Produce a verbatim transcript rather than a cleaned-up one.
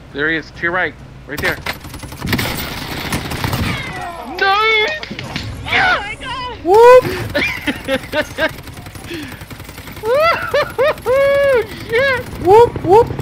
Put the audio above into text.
There he is, to your right. Right there. Nice! Oh my god! Whoop! Woo! Yeah! Whoop! Whoop!